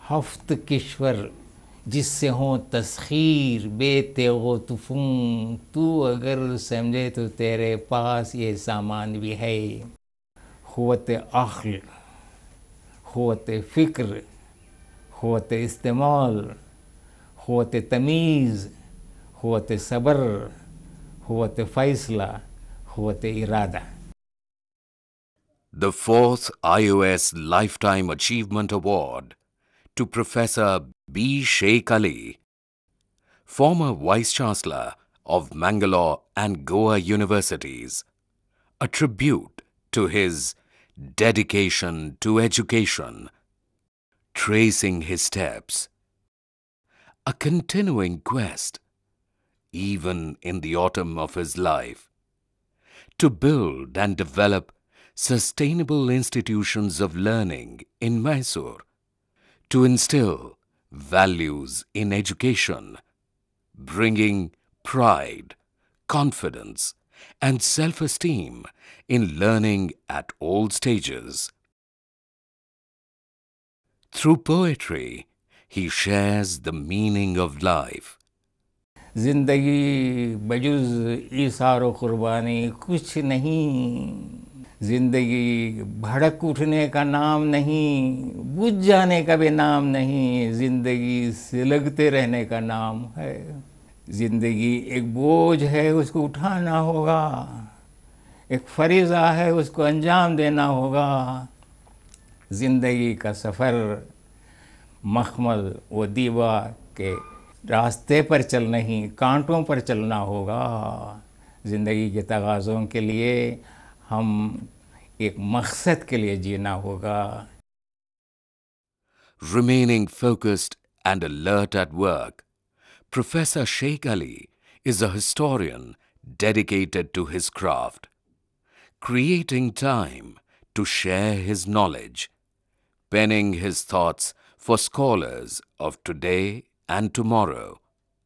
हफ्त किश्वर जिससे हो तस्खीर बेते हो तुफूं, तू अगर समझे तो तेरे पास ये सामान भी है। क़ुव्वत अक़्ल, क़ुव्वत फ़िक्र, क़ुव्वत इस्तेमाल, क़ुव्वत तमीज़, क़ुव्वत सब्र, क़ुव्वत फ़ैसला, क़ुव्वत इरादा। The fourth IOS Lifetime Achievement Award to Professor B. Sheik Ali, former Vice-Chancellor of Mangalore and Goa Universities, a tribute to his dedication to education, tracing his steps, a continuing quest, even in the autumn of his life, to build and develop sustainable institutions of learning in Mysore, to instill values in education, bringing pride, confidence, and self-esteem in learning at all stages. Through poetry, he shares the meaning of life. ज़िंदगी बजुज़ ईसार व क़ुरबानी कुछ नहीं, ज़िंदगी भड़क उठने का नाम नहीं, बुझ जाने का भी नाम नहीं, ज़िंदगी सिलगते रहने का नाम है। ज़िंदगी एक बोझ है, उसको उठाना होगा, एक फरीज़ा है, उसको अंजाम देना होगा। ज़िंदगी का सफ़र मखमल व दीवा के रास्ते पर चल नहीं, कांटों पर चलना होगा। ज़िंदगी के तगाज़ों के लिए हम एक मकसद के लिए जीना होगा। Remaining focused and alert at work, Professor Sheik Ali is a historian dedicated to his craft, creating time to share his knowledge, penning his thoughts for scholars of today and tomorrow.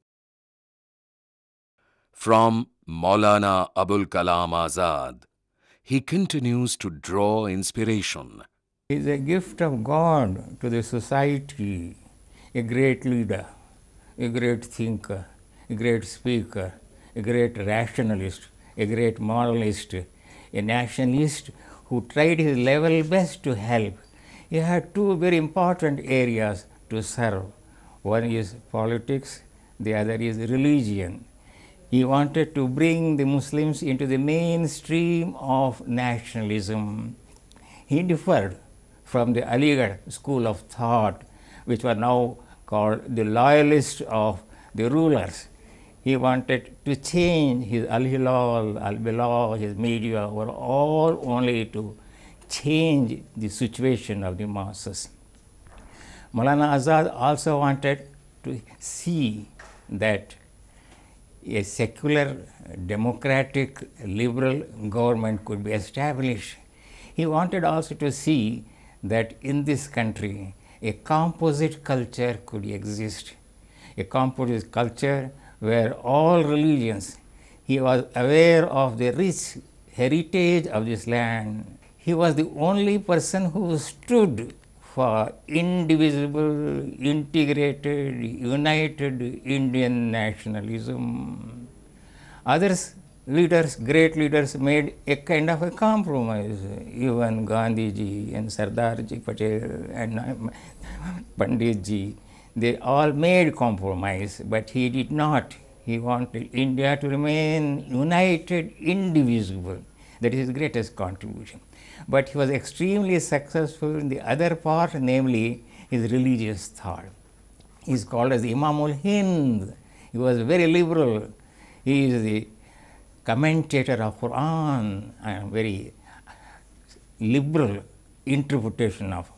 From Maulana Abul Kalam Azad, he continues to draw inspiration. He is a gift of God to the society, a great leader, a great thinker, a great speaker, a great rationalist, a great moralist, a nationalist who tried his level best to help. He had two very important areas to serve. One is politics, the other is religion. He wanted to bring the Muslims into the mainstream of nationalism. He differed from the Aligarh school of thought, which were now called the loyalists of the rulers. He wanted to change his Al-Hilal, Al-Bilal, his media were all only to change the situation of the masses. Maulana Azad also wanted to see that a secular, democratic, liberal government could be established. He wanted also to see that in this country a composite culture could exist, a composite culture where all religions, he was aware of the rich heritage of this land. He was the only person who stood for indivisible, integrated, united Indian nationalism. Others leaders, great leaders, made a kind of a compromise. Even Gandhiji and Sardarji Patel and Panditji, they all made compromise, but he did not. He wanted India to remain united, indivisible. That is his greatest contribution. But he was extremely successful in the other part, namely his religious thought. He is called as Imamul Hind. He was very liberal. He is the commentator of Quran and very liberal interpretation of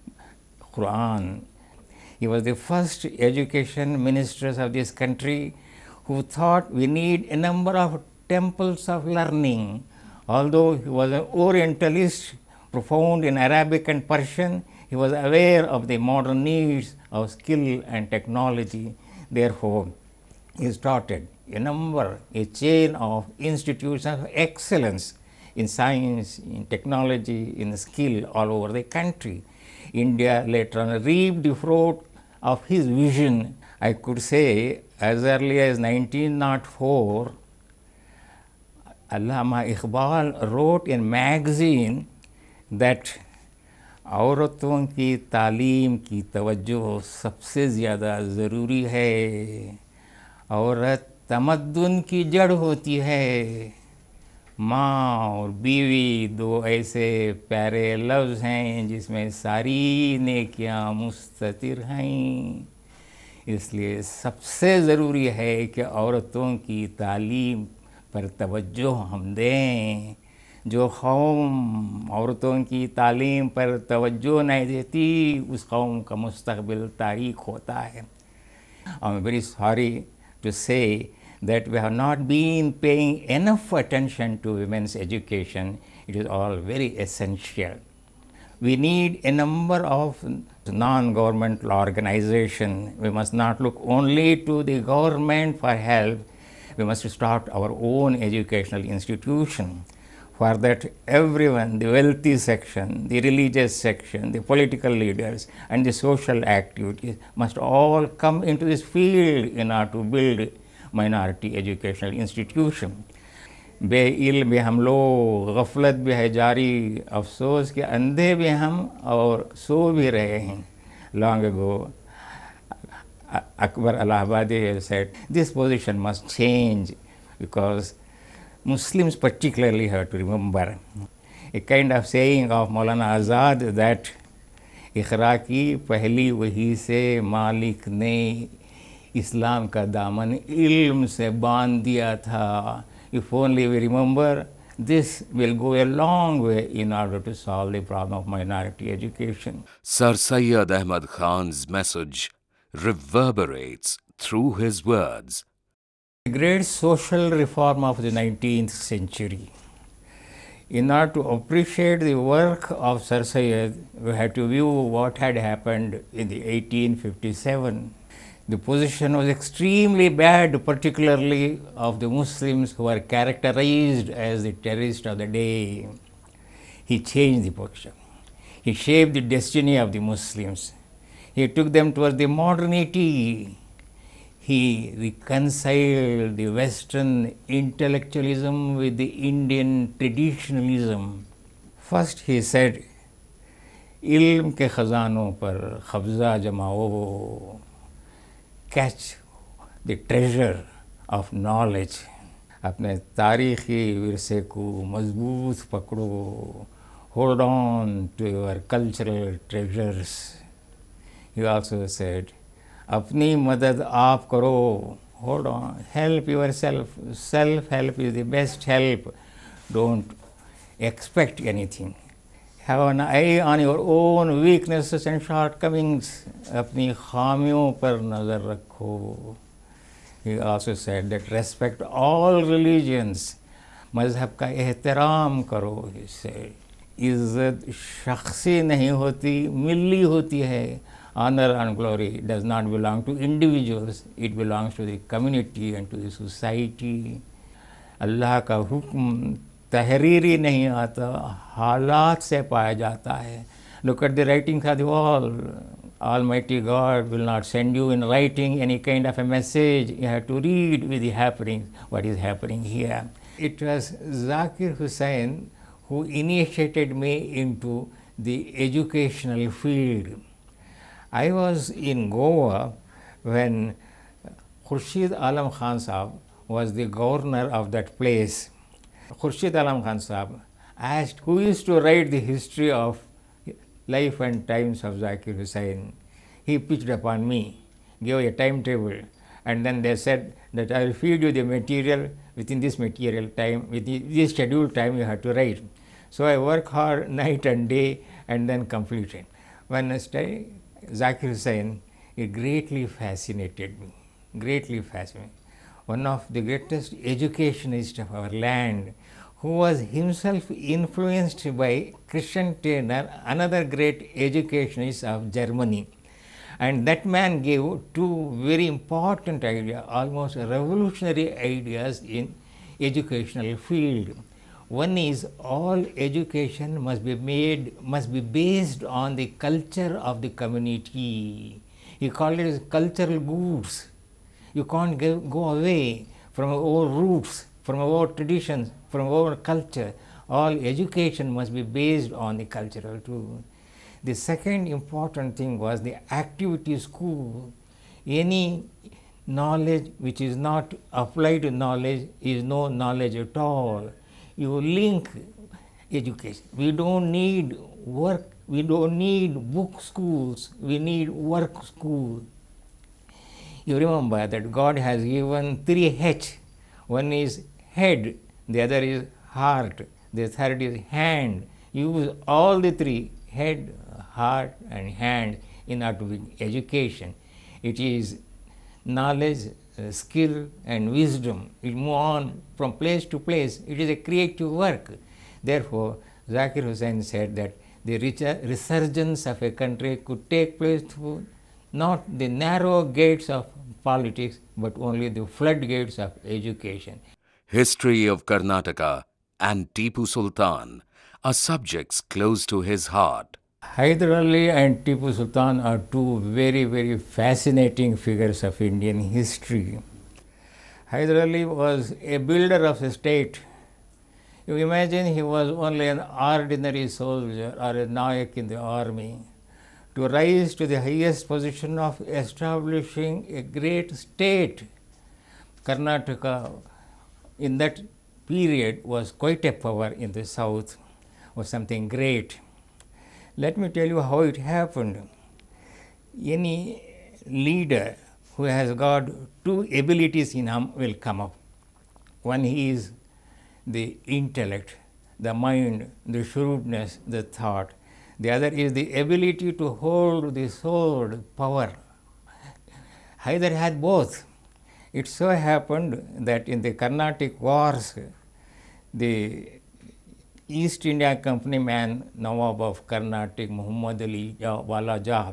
Quran. He was the first education ministers of this country who thought we need a number of temples of learning. Although he was an Orientalist, profound in Arabic and Persian, he was aware of the modern needs of skill and technology. Therefore, he started a chain of institutions of excellence in science, in technology, in skill all over the country. India later on reaped the fruit of his vision. I could say as early as 1904, Allama Iqbal wrote in magazine that औरतों की तालीम की तवज्जो सबसे ज़्यादा ज़रूरी है। औरत तमद्दुन की जड़ होती है। माँ और बीवी दो ऐसे प्यारे लफ्ज़ हैं जिसमें सारी नेकियां मुस्ततिर हैं। इसलिए सबसे ज़रूरी है कि औरतों की तालीम पर तवज्जो हम दें। जो कौम औरतों की तालीम पर तवज्जो नहीं देती उस कौम का मुस्तक़बिल तारीख होता है। I'm very sorry to say that we have not been paying enough attention to women's education. It is all very essential. We need a number of non-governmental organizations. We must not look only to the government for help. We must start our own educational institution. For that, everyone, the wealthy section, the religious section, the political leaders, and the social activities must all come into this field in order to build minority educational institution. बेइल्म भी हम लोग, गफलत भी है जारी, अफसोस के अंधे भी हम और सो भी रहे हैं. Long ago, Akbar Allahabadi said, this position must change because Muslims particularly have to remember a kind of saying of Maulana Azad that Iqra की पहली वही से मालिक ने इस्लाम का दामन इल्म से बांध दिया था. If only we remember, this will go a long way in order to solve the problem of minority education. Sir Syed Ahmad Khan's message reverberates through his words. The great social reform of the 19th century. In order to appreciate the work of Sir Syed, we had to view what had happened in the 1857. The position was extremely bad, particularly of the Muslims who were characterized as the terrorists of the day. He changed the position. He shaped the destiny of the Muslims. He took them towards the modernity. He reconciled the Western intellectualism with the Indian traditionalism. First he said, इल्म के ख़ज़ानों पर कब्ज़ा जमाओ, catch the treasure of knowledge. अपने तारीख़ी विरसे को मजबूत पकड़ो, hold on to your cultural treasures. He also said, अपनी मदद आप करो, hold on, help yourself. Self-help is the best help. Don't expect anything. Have an eye on your own weaknesses and shortcomings. अपनी खामियों पर नज़र रखो. He also said that respect all religions. मज़हब का एहतराम करो. He said, इज़्ज़त शख्सी नहीं होती, मिल्ली होती है. Honor and glory does not belong to individuals, it belongs to the community and to the society. अल्लाह का हुक्म तहरीरी नहीं आता, हालात से पाया जाता है. Look at the writings of the wall. Almighty God will not send you in writing any kind of a message. You have to read with the happenings, what is happening here. It was Zakir Hussain who initiated me into the educational field. I was in Goa when Khurshid Alam Khan Sahab was the governor of that place. Khurshid Alam Khan Sahab asked who used to write the history of life and times of Zakir Hussain. He pitched upon me, gave a timetable, and then they said that I will feed you the material within this material time, within this scheduled time you have to write. So I work hard night and day and then completed. When I studied Zakir Hussain, it greatly fascinated me, greatly fascinated. One of the greatest educationists of our land, who was himself influenced by Christian Taylor, another great educationist of Germany. And that man gave two very important ideas, almost revolutionary ideas in educational field. One is all education must be based on the culture of the community. He called it as cultural goods. You can't go away from our roots, from our traditions, from our culture. All education must be based on the cultural too. The second important thing was the activity school. Any knowledge which is not applied knowledge is no knowledge at all. You link education. We don't need work, we don't need book schools, we need work school. You remember that God has given 3 H. One is head, the other is heart, the third is hand. Use all the 3, head, heart and hand, in order to be education. It is knowledge, skill and wisdom. It move on from place to place. It is a creative work. Therefore, Zakir Hussain said that the resurgence of a country could take place through not the narrow gates of politics, but only the floodgates of education. History of Karnataka and Tipu Sultan are subjects close to his heart. Hyder Ali and Tipu Sultan are two very, very fascinating figures of Indian history. Hyder Ali was a builder of a state. You imagine he was only an ordinary soldier or a nayak in the army. To rise to the highest position of establishing a great state, Karnataka in that period was quite a power in the south, was something great. Let me tell you how it happened. Any leader who has got 2 abilities in him will come up. One is the intellect, the mind, the shrewdness, the thought. The other is the ability to hold the sword, power. Hyder had both. It so happened that in the Carnatic Wars, the East India Company man, Nawab of Carnatic, Muhammad Ali Wala Jah,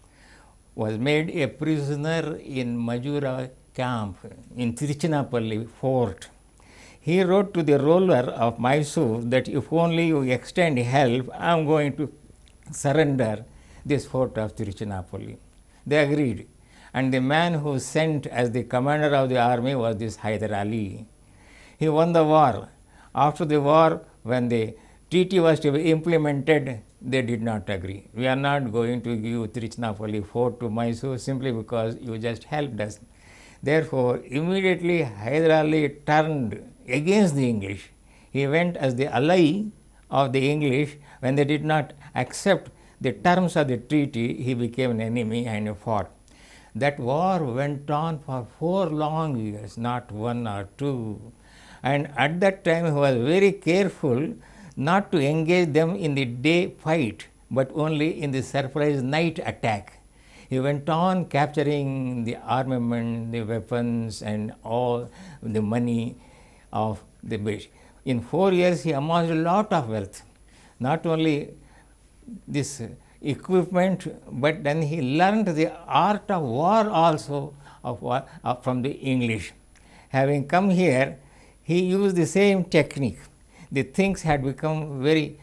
was made a prisoner in Majura camp in Tiruchinapalli fort. He wrote to the ruler of Mysore that if only you extend help, I am going to surrender this fort of Tiruchinapalli. They agreed. And the man who sent as the commander of the army was this Hyder Ali. He won the war. After the war, when the treaty was to be implemented, they did not agree. We are not going to give Tiruchinapalli fort to Mysore simply because you just helped us. Therefore, immediately Hyder Ali turned against the English. He went as the ally of the English. When they did not accept the terms of the treaty, he became an enemy and fought. That war went on for 4 long years, not 1 or 2. And at that time, he was very careful not to engage them in the day fight, but only in the surprise night attack. He went on capturing the armament, the weapons and all the money of the British. In 4 years, he amassed a lot of wealth, not only this equipment, but then he learned the art of war also from the English. Having come here, he used the same technique. The things had become very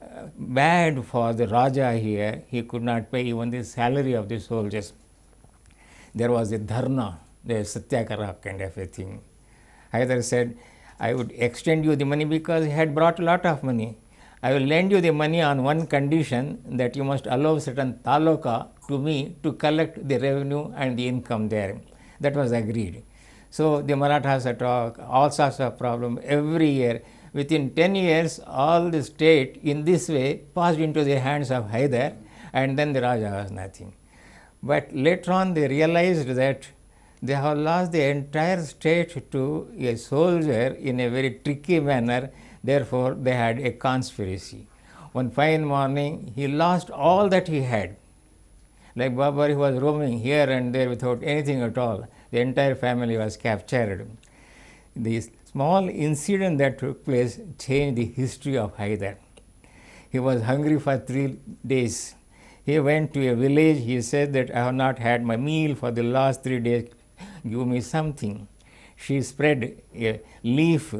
bad for the Raja here. He could not pay even the salary of the soldiers. There was a dharna, the satyagraha kind of a thing. Hyder said, I would extend you the money because he had brought a lot of money. I will lend you the money on one condition, that you must allow certain taluka to me to collect the revenue and the income there. That was agreed. So the Marathas attack, all sorts of problems every year. Within 10 years, all the state in this way passed into the hands of Hyder, and then the Raja was nothing. But later on they realized that they have lost the entire state to a soldier in a very tricky manner. Therefore, they had a conspiracy. One fine morning, he lost all that he had. Like Babur, he was roaming here and there without anything at all. The entire family was captured. The small incident that took place changed the history of Hyder. He was hungry for 3 days. He went to a village. He said that I have not had my meal for the last 3 days. Give me something. She spread a leaf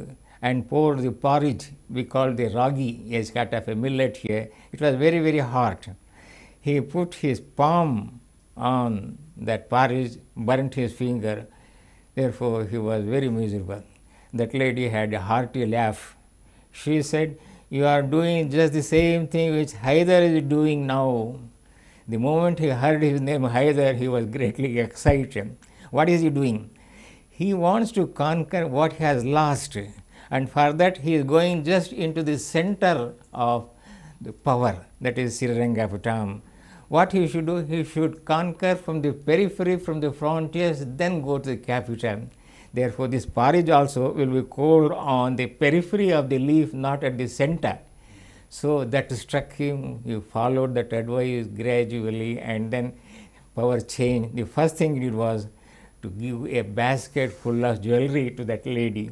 and poured the porridge, we call the ragi, as kind of a millet here. It was very, very hot. He put his palm on that porridge, burnt his finger, therefore he was very miserable. That lady had a hearty laugh. She said, "You are doing just the same thing which Hyder is doing now." The moment he heard his name Hyder, he was greatly excited. What is he doing? He wants to conquer what he has lost, and for that he is going just into the center of the power, that is Srirangapattam. What he should do? He should conquer from the periphery, from the frontiers, then go to the capital. Therefore, this porridge also will be cold on the periphery of the leaf, not at the center. So that struck him. He followed that advice gradually, and then power changed. The first thing he did was to give a basket full of jewelry to that lady.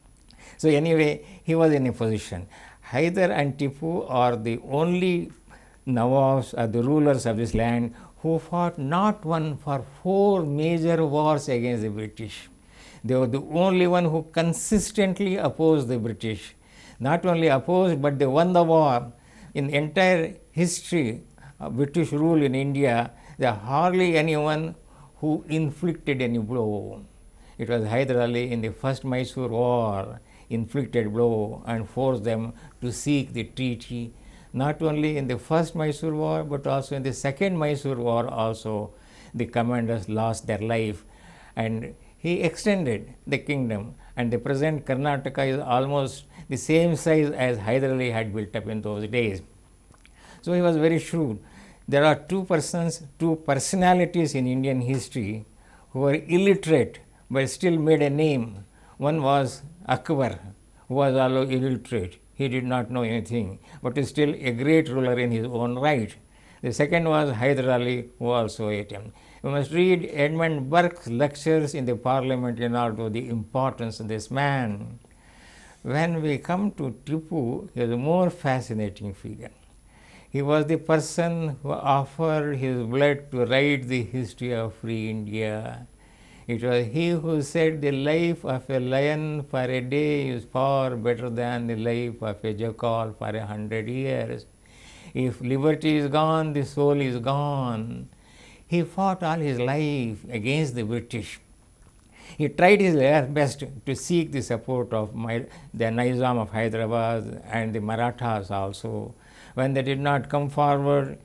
So anyway, he was in a position. Hyder and Tipu are the only Nawabs or the rulers of this land who fought not one for 4 major wars against the British. They were the only one who consistently opposed the British. Not only opposed, but they won the war. In the entire history of British rule in India, there are hardly anyone who inflicted any blow. It was Hyder Ali in the first Mysore war inflicted blow and forced them to seek the treaty. Not only in the first Mysore war, but also in the second Mysore war also, the commanders lost their life, and he extended the kingdom, and the present Karnataka is almost the same size as Hyder Ali had built up in those days. So he was very shrewd. There are two personalities in Indian history who were illiterate but still made a name. One was Akbar, who was also illiterate. He did not know anything, but is still a great ruler in his own right. The second was Hyder Ali, who also ate him. You must read Edmund Burke's lectures in the parliament in order to know the importance of this man. When we come to Tipu, he is a more fascinating figure. He was the person who offered his blood to write the history of free India. It was he who said the life of a lion for a day is far better than the life of a jackal for 100 years. If liberty is gone, the soul is gone. He fought all his life against the British. He tried his best to seek the support of the Nizam of Hyderabad and the Marathas also. When they did not come forward,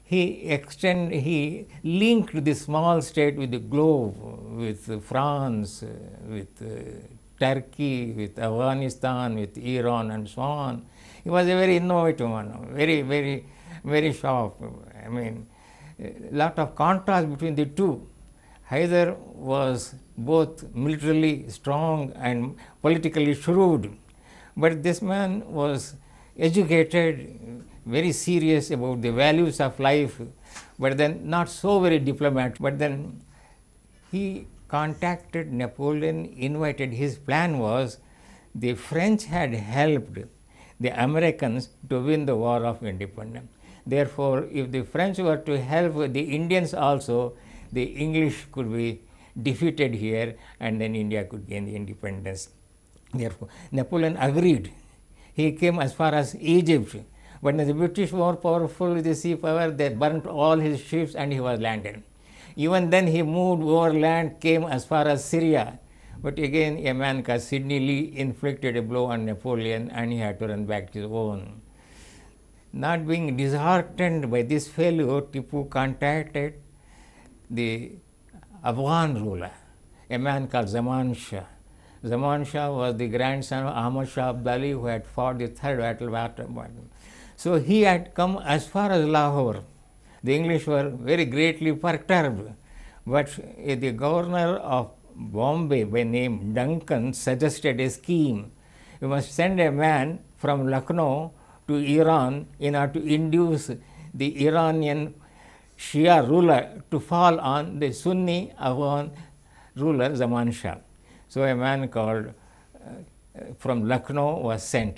he linked the small state with the globe, with France, with Turkey, with Afghanistan, with Iran, and so on. He was a very innovative one, very sharp. I mean, a lot of contrast between the two. Hyder was both militarily strong and politically shrewd, but this man was educated, very serious about the values of life, but then not so very diplomatic. But then he contacted Napoleon, invited. His plan was the French had helped the Americans to win the War of Independence. Therefore, if the French were to help the Indians also, the English could be defeated here, and then India could gain the independence. Therefore, Napoleon agreed. He came as far as Egypt, but when the British were more powerful with the sea power, they burnt all his ships and he was landed. Even then he moved overland, came as far as Syria, but again a man called Sidney Lee inflicted a blow on Napoleon and he had to run back to his own. Not being disheartened by this failure, Tipu contacted the Afghan ruler, a man called Zaman Shah. Zaman Shah was the grandson of Ahmad Shah Abdali, who had fought the third battle. So he had come as far as Lahore. The English were very greatly perturbed, but the governor of Bombay by name Duncan suggested a scheme. You must send a man from Lucknow to Iran in order to induce the Iranian Shia ruler to fall on the Sunni Afghan ruler Zaman Shah. So a man called from Lucknow was sent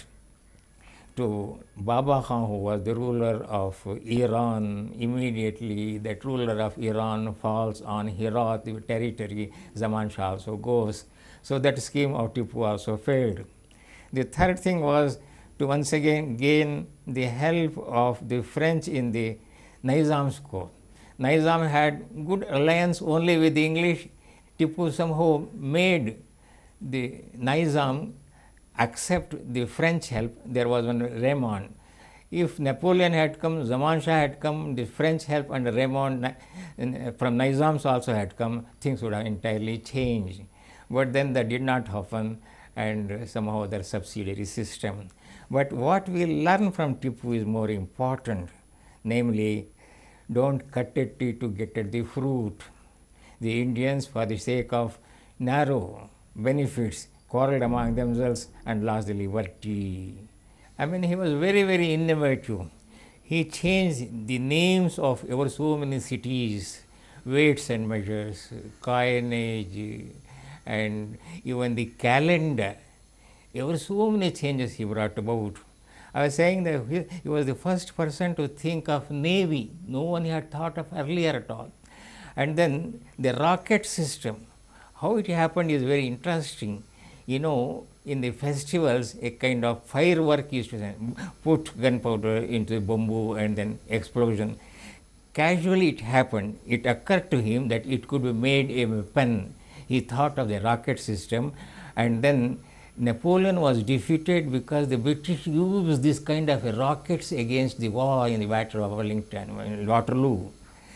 to Baba Khan, who was the ruler of Iran. Immediately that ruler of Iran falls on Herat, the territory. Zaman Shah also goes. So that scheme of Tipu also failed. The third thing was to once again gain the help of the French in the Nizam's court. Nizam had good alliance only with the English. Tipu somehow made the Nizam accept the French help. There was one Raymond. If Napoleon had come, Zaman Shah had come, the French help and Raymond from Nizam's also had come, things would have entirely changed. But then that did not happen, and somehow their subsidiary system. But what we learn from Tipu is more important, namely, don't cut a tree to get at the fruit. The Indians, for the sake of narrow benefits, quarreled among themselves and lost the liberty. I mean, he was very, very innovative. He changed the names of ever so many cities, weights and measures, coinage, and even the calendar. Ever so many changes he brought about. I was saying that he was the first person to think of navy. No one had thought of earlier at all. And then the rocket system, how it happened is very interesting. You know, in the festivals, a kind of firework used to put gunpowder into the bamboo and then explosion. Casually it happened. It occurred to him that it could be made a weapon. He thought of the rocket system, and then Napoleon was defeated because the British used this kind of rockets against the war in the Battle of Waterloo.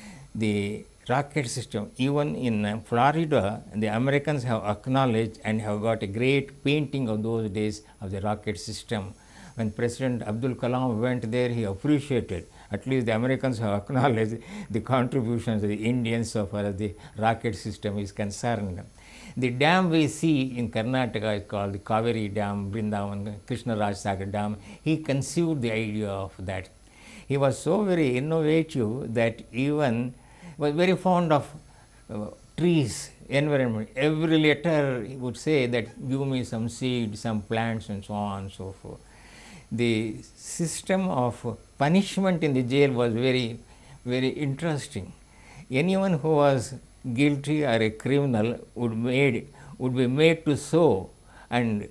The rocket system, even in Florida, the Americans have acknowledged and have got a great painting of those days of the rocket system. When President Abdul Kalam went there, he appreciated, at least the Americans have acknowledged the contributions of the Indians so far as the rocket system is concerned. The dam we see in Karnataka is called the Kaveri Dam, Brindavan, Krishna Raj Sagar Dam. He conceived the idea of that. He was so very innovative that even was very fond of trees, environment. Every letter he would say that give me some seed, some plants and so on and so forth. The system of punishment in the jail was very, very interesting. Anyone who was guilty or a criminal would be made to sow and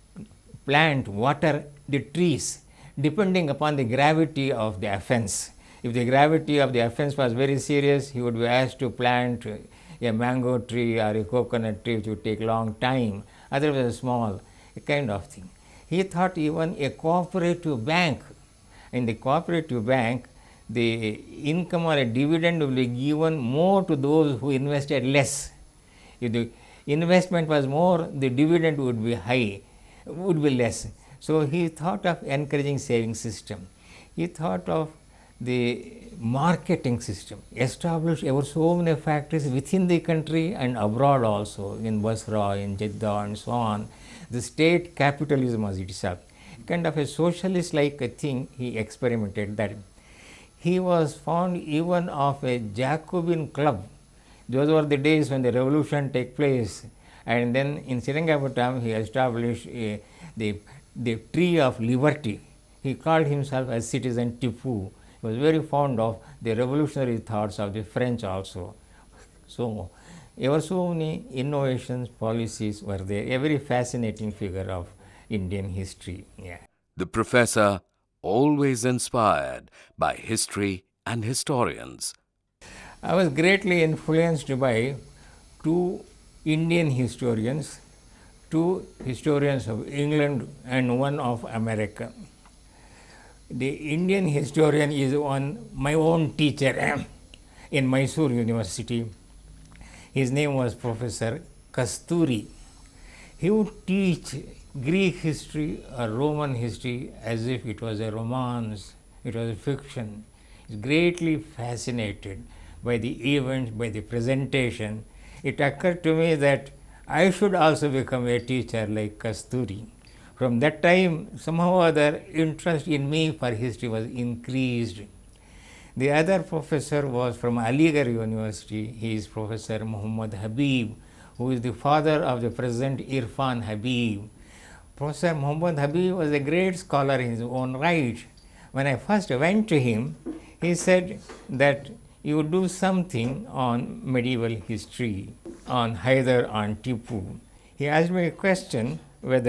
plant, water the trees depending upon the gravity of the offense. If the gravity of the offense was very serious, he would be asked to plant a mango tree or a coconut tree, which would take long time, otherwise a small kind of thing. He thought even a cooperative bank. In the cooperative bank, the income or a dividend will be given more to those who invested less. If the investment was more, the dividend would be high, would be less. So he thought of encouraging saving system. He thought of the marketing system, established ever so many factories within the country and abroad also, in Basra, in Jeddah and so on. The state capitalism was itself. Kind of a socialist like a thing, he experimented that. He was fond even of a Jacobin club. Those were the days when the revolution took place. And then in Seringapatam, he established the tree of liberty. He called himself as citizen Tipu. He was very fond of the revolutionary thoughts of the French also. So, ever so many innovations, policies were there. A very fascinating figure of Indian history. Yeah. The professor, always inspired by history and historians. I was greatly influenced by two Indian historians, two historians of England and one of America. The Indian historian is my own teacher in Mysore University. His name was Professor Kasturi. He would teach Greek history or Roman history as if it was a romance, it was a fiction. He was greatly fascinated by the events, by the presentation. It occurred to me that I should also become a teacher like Kasturi. From that time, somehow or other, interest in me for history was increased. The other professor was from Aligarh University. He is Professor Muhammad Habib, who is the father of the present Irfan Habib. Professor Muhammad Habib was a great scholar in his own right. When I first went to him, he said that you would do something on medieval history, on Hyder, on Tipu. He asked me a question whether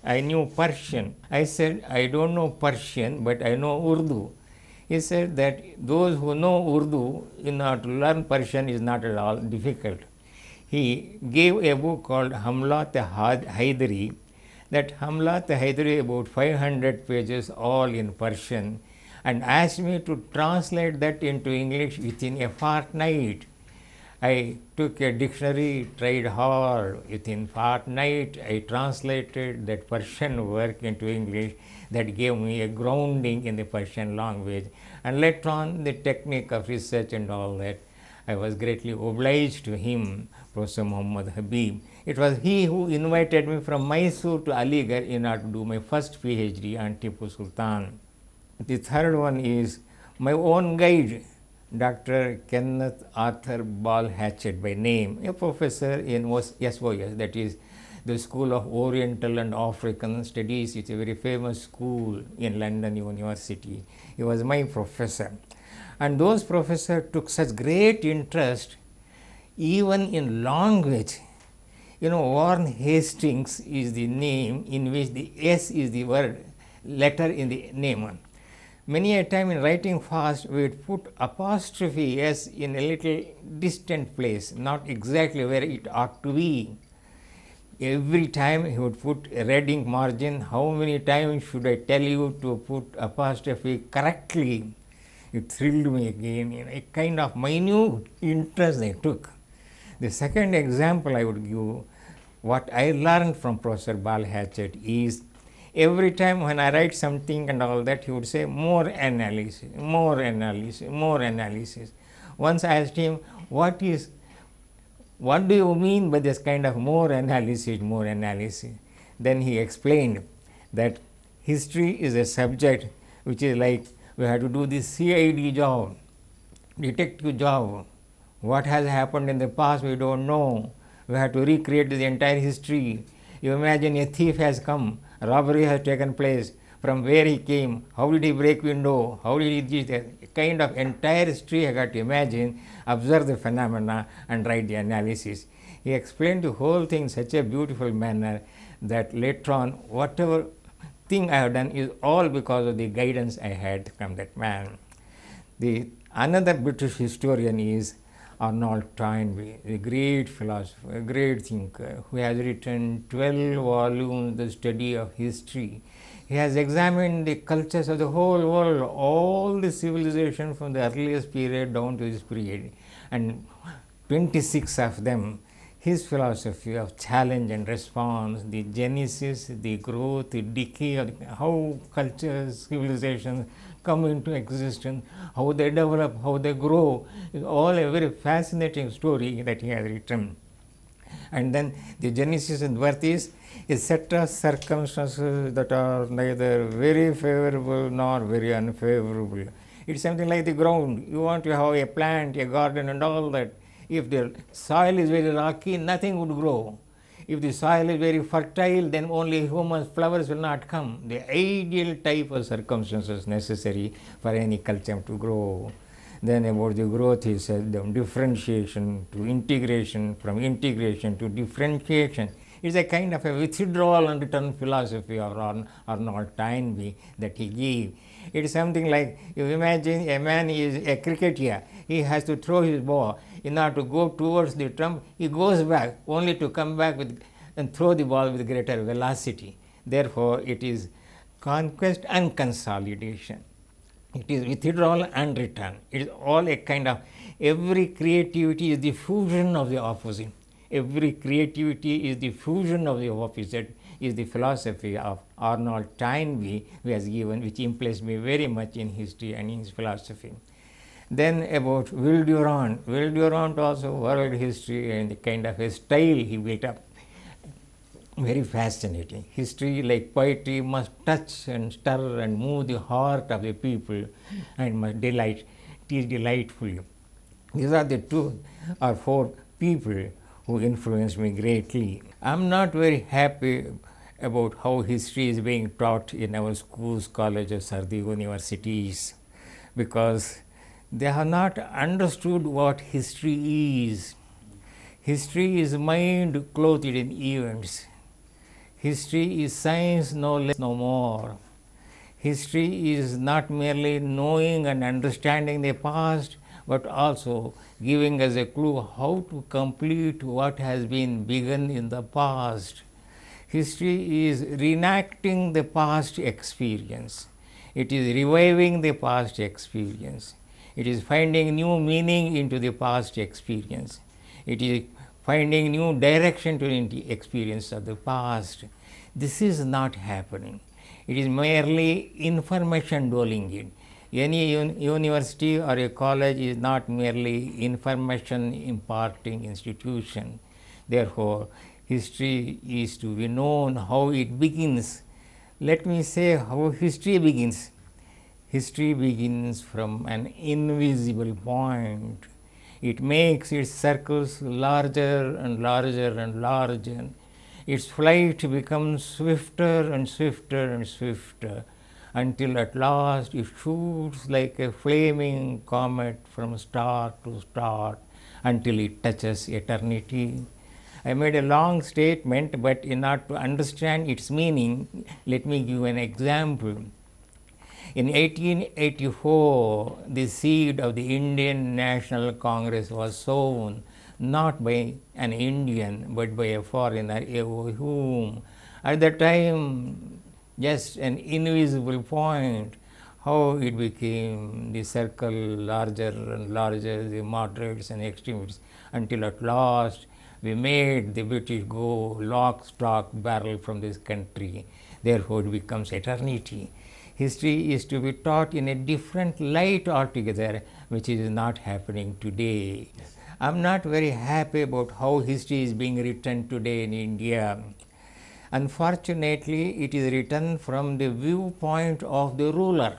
I knew Persian. I said, I don't know Persian, but I know Urdu. He said that those who know Urdu, in order to learn Persian is not at all difficult. He gave a book called Hamlat-e-Haidari. That Hamlat-e-Haidari, about 500 pages, all in Persian, and asked me to translate that into English within a fortnight. I took a dictionary, tried hard. Within fortnight, I translated that Persian work into English. That gave me a grounding in the Persian language. And later on, the technique of research and all that, I was greatly obliged to him, Professor Muhammad Habib. It was he who invited me from Mysore to Aligarh in order to do my first PhD on Tipu Sultan. The third one is my own guide, Dr. Kenneth Arthur Ball Hatchett by name, a professor in SOS, that is the School of Oriental and African Studies. It's a very famous school in London University. He was my professor. And those professors took such great interest even in language. You know, Warren Hastings is the name in which the S is the word, letter in the name. Many a time in writing fast, we would put apostrophe S in a little distant place, not exactly where it ought to be. Every time he would put a red ink margin. How many times should I tell you to put apostrophe correctly? It thrilled me again, a kind of minute interest I took. The second example I would give, what I learned from Professor Ball Hatchett is, every time when I write something and all that, he would say more analysis, more analysis, more analysis. Once I asked him, what do you mean by this kind of more analysis, more analysis? Then he explained that history is a subject which is like we have to do the CID job, detective job. What has happened in the past we don't know. We have to recreate the entire history. You imagine a thief has come, robbery has taken place, from where he came, how did he break window, how did he do that, kind of entire history I got to imagine, observe the phenomena and write the analysis. He explained the whole thing in such a beautiful manner that later on, whatever thing I have done is all because of the guidance I had from that man. Another British historian is Arnold Toynbee, a great philosopher, a great thinker, who has written 12 volumes, The Study of History. He has examined the cultures of the whole world, all the civilizations from the earliest period down to this period, and 26 of them. His philosophy of challenge and response, the genesis, the growth, the decay of how cultures, civilizations come into existence, how they develop, how they grow, is all a very fascinating story that he has written. And then the genesis and birth is a set of circumstances that are neither very favorable nor very unfavorable. It's something like the ground. You want to have a plant, a garden and all that. If the soil is very rocky, nothing would grow. If the soil is very fertile, then only human flowers will not come. The ideal type of circumstances necessary for any culture to grow. Then about the growth, he said, differentiation to integration, from integration to differentiation. It's a kind of a withdrawal and return philosophy of Arnold Toynbee that he gave. It's something like, you imagine a man is a cricketer, he has to throw his ball. In order to go towards the trump, he goes back only to come back and throw the ball with greater velocity. Therefore, it is conquest and consolidation. It is withdrawal and return. It is all a kind of, every creativity is the fusion of the opposite. Every creativity is the fusion of the opposite, is the philosophy of Arnold Toynbee, who has given, which impressed me very much in history and in his philosophy. Then about Will Durant. Will Durant also world history and the kind of a style he built up. Very fascinating. History, like poetry, must touch and stir and move the heart of the people and must delight. It is delightful. These are the 2 or 4 people who influenced me greatly. I am not very happy about how history is being taught in our schools, colleges or the universities, because they have not understood what history is. History is mind clothed in events. History is science, no less, no more. History is not merely knowing and understanding the past, but also giving us a clue how to complete what has been begun in the past. History is reenacting the past experience. It is reviving the past experience. It is finding new meaning into the past experience. It is finding new direction to the experience of the past. This is not happening. It is merely information doling in. Any university or a college is not merely information imparting institution. Therefore, history is to be known how it begins. Let me say how history begins. History begins from an invisible point. It makes its circles larger and larger and larger. Its flight becomes swifter and swifter and swifter, until at last it shoots like a flaming comet from star to star until it touches eternity. I made a long statement, but in order to understand its meaning, let me give an example. In 1884, the seed of the Indian National Congress was sown not by an Indian, but by a foreigner, whom at the time just an invisible point, how it became the circle larger and larger, the moderates and extremists, until at last we made the British go lock, stock, barrel from this country. Therefore, it becomes eternity. History is to be taught in a different light altogether, which is not happening today. I am not very happy about how history is being written today in India. Unfortunately, it is written from the viewpoint of the ruler.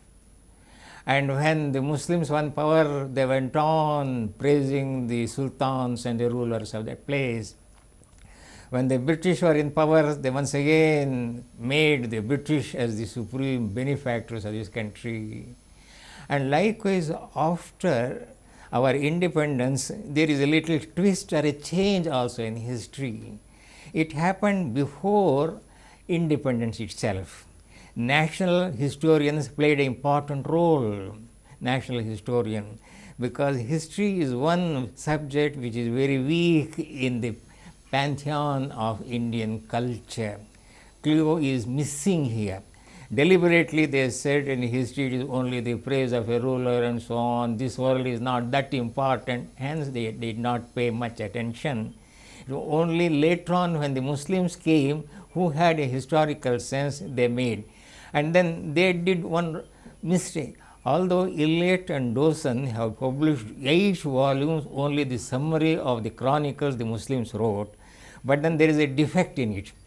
And when the Muslims won power, they went on praising the sultans and the rulers of that place. When the British were in power, they once again made the British as the supreme benefactors of this country. And likewise, after our independence, there is a little twist or a change also in history. It happened before independence itself. National historians played an important role, national historian, because history is one subject which is very weak in the pantheon of Indian culture. Clue is missing here. Deliberately they said in history it is only the praise of a ruler and so on. This world is not that important, hence they did not pay much attention. Only later on, when the Muslims came, who had a historical sense, they made. And then they did one mistake. Although Eliot and Dawson have published 8 volumes, only the summary of the chronicles the Muslims wrote, but then there is a defect in it.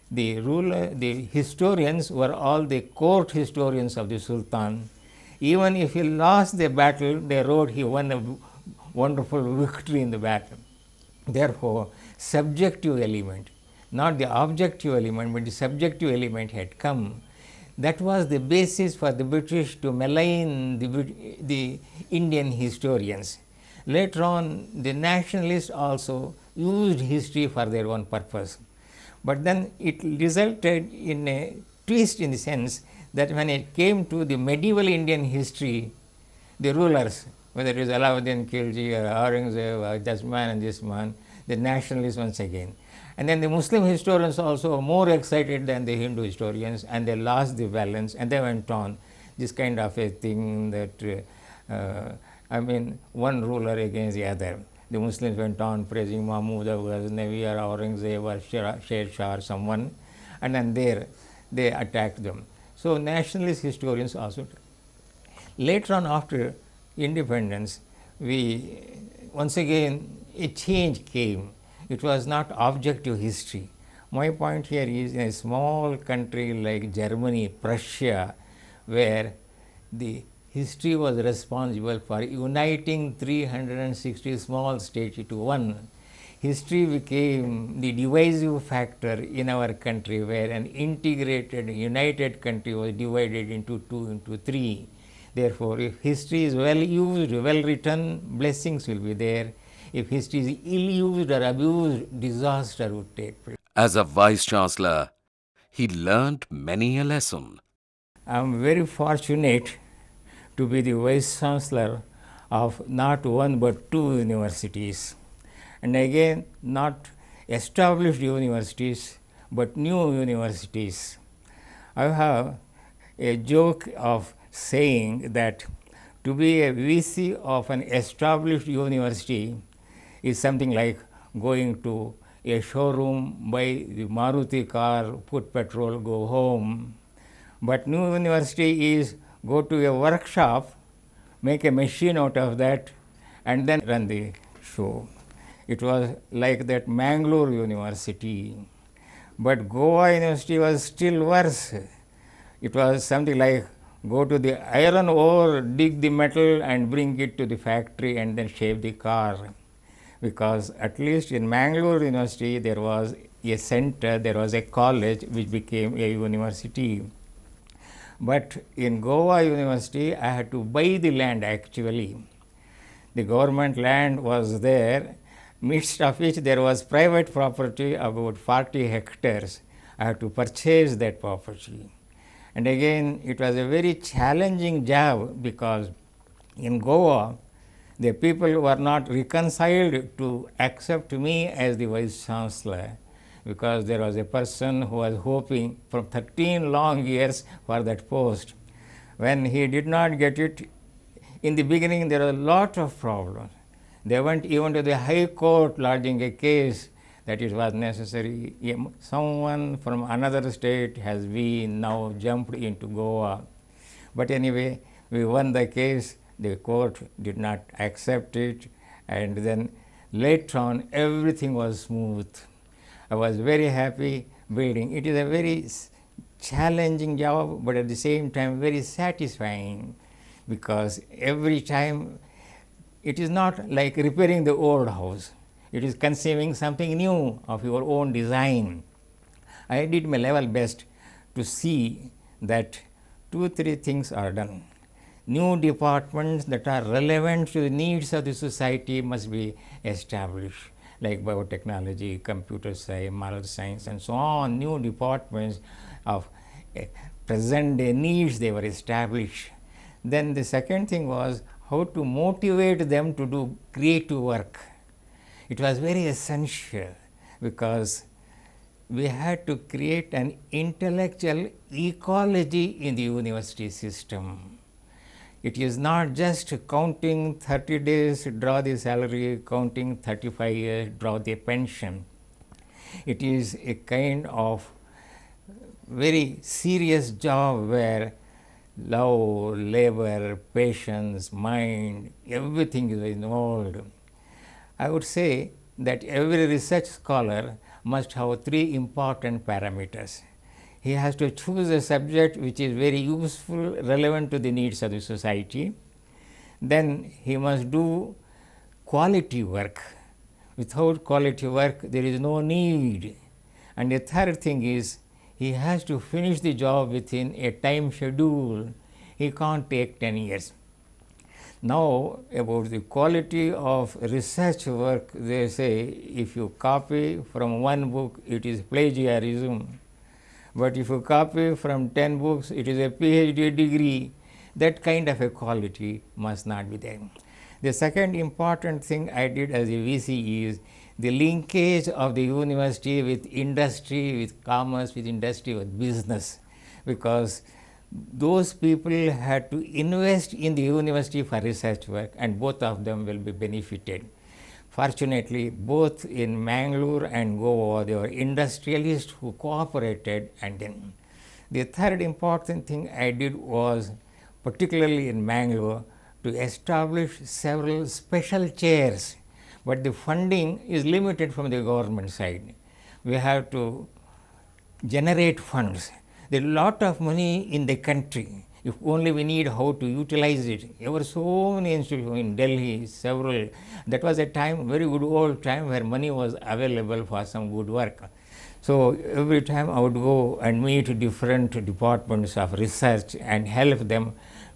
The historians were all the court historians of the Sultan. Even if he lost the battle, they wrote he won a wonderful victory in the battle. Therefore, subjective element, not the objective element, but the subjective element had come. That was the basis for the British to malign the Indian historians. Later on, the nationalists also used history for their own purpose. But then it resulted in a twist in the sense that when it came to the medieval Indian history, the rulers, whether it is Alauddin Khilji or Aurangzeb or this man and this man, the nationalists once again. And then the Muslim historians also were more excited than the Hindu historians, and they lost the balance and they went on. This kind of a thing that, one ruler against the other. The Muslims went on praising Mahmud of Ghaznavi or Aurangzeb or Sher Shah or someone, and then there they attacked them. So nationalist historians also. Later on, after independence, once again a change came. It was not objective history. My point here is, in a small country like Germany, Prussia, where the history was responsible for uniting 360 small states into one. History became the divisive factor in our country, where an integrated, united country was divided into 2, into 3. Therefore, if history is well used, well written, blessings will be there. If history is ill used or abused, disaster would take place. As a Vice-Chancellor, he learnt many a lesson. I am very fortunate to be the Vice-Chancellor of not one but two universities, and again not established universities but new universities. I have a joke of saying that to be a VC of an established university is something like going to a showroom, buy the Maruti car, put petrol, go home. But new university is go to a workshop, make a machine out of that, and then run the show. It was like that Mangalore University. But Goa University was still worse. It was something like go to the iron ore, dig the metal and bring it to the factory and then shape the car. Because at least in Mangalore University there was a center, there was a college which became a university. But in Goa University I had to buy the land actually. The government land was there, midst of which there was private property about 40 hectares. I had to purchase that property. And again it was a very challenging job because in Goa the people were not reconciled to accept me as the Vice-Chancellor, because there was a person who was hoping for 13 long years for that post. When he did not get it, in the beginning there were a lot of problems. They went even to the High Court lodging a case that it was necessary. Someone from another state has been now jumped into Goa. But anyway, we won the case. The court did not accept it, and then later on everything was smooth. I was very happy building. It is a very challenging job, but at the same time very satisfying, because every time it is not like repairing the old house. It is conceiving something new of your own design. I did my level best to see that 2-3 things are done. New departments that are relevant to the needs of the society must be established, like biotechnology, computer science, moral science, and so on. New departments of present day needs, they were established. Then the second thing was how to motivate them to do creative work. It was very essential because we had to create an intellectual ecology in the university system. It is not just counting 30 days, draw the salary, counting 35 years, draw the pension. It is a kind of very serious job where love, labor, patience, mind, everything is involved. I would say that every research scholar must have 3 important parameters. He has to choose a subject which is very useful, relevant to the needs of the society. Then he must do quality work. Without quality work, there is no need. And the third thing is, he has to finish the job within a time schedule. He can't take 10 years. Now, about the quality of research work, they say if you copy from one book, it is plagiarism. But if you copy from 10 books, it is a PhD degree. That kind of a quality must not be there. The second important thing I did as a VC is the linkage of the university with industry, with commerce, with industry, with business, because those people had to invest in the university for research work, and both of them will be benefited. Fortunately, both in Mangalore and Goa, there were industrialists who cooperated. And then the third important thing I did was, particularly in Mangalore, to establish several special chairs, but the funding is limited from the government side. We have to generate funds. There is a lot of money in the country. If only we need how to utilize it. There were so many institutions in Delhi, several. That was a time, very good old time, where money was available for some good work. So every time I would go and meet different departments of research and help them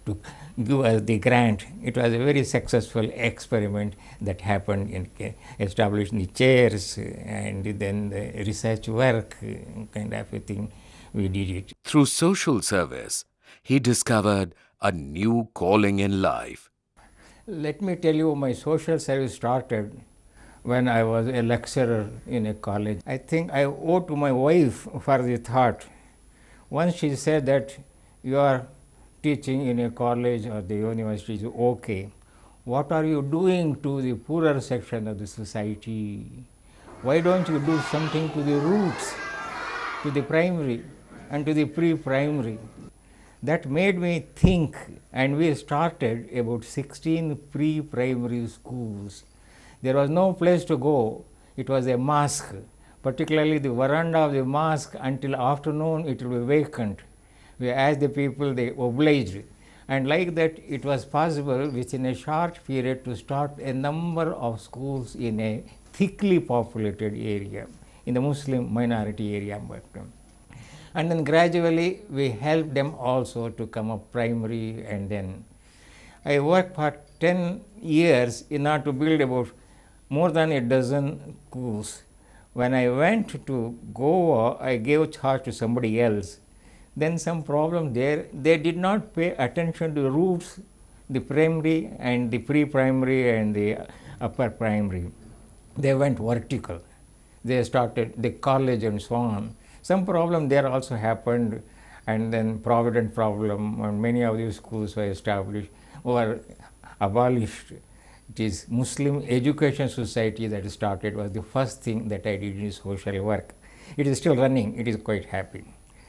to give us the grant. It was a very successful experiment that happened in establishing the chairs and then the research work kind of a thing. We did it. Through social service, he discovered a new calling in life. Let me tell you, my social service started when I was a lecturer in a college. I think I owe to my wife for the thought. Once she said that you are teaching in a college or the university is okay. What are you doing to the poorer section of the society? Why don't you do something to the roots, to the primary and to the pre-primary? That made me think, and we started about 16 pre-primary schools. There was no place to go. It was a mosque, particularly the veranda of the mosque until afternoon it will be vacant. We asked the people, they obliged. And like that, it was possible within a short period to start a number of schools in a thickly populated area, in the Muslim minority area. And then gradually we helped them also to come up primary, and then I worked for 10 years in order to build about more than a dozen schools. When I went to Goa, I gave charge to somebody else. Then some problem there, they did not pay attention to the roots, the primary and the pre-primary and the upper primary. They went vertical. They started the college and so on. Some problem there also happened, and then Provident problem, and many of these schools were established or abolished. It is Muslim Education Society that started, was the first thing that I did in social work. It is still running, it is quite happy.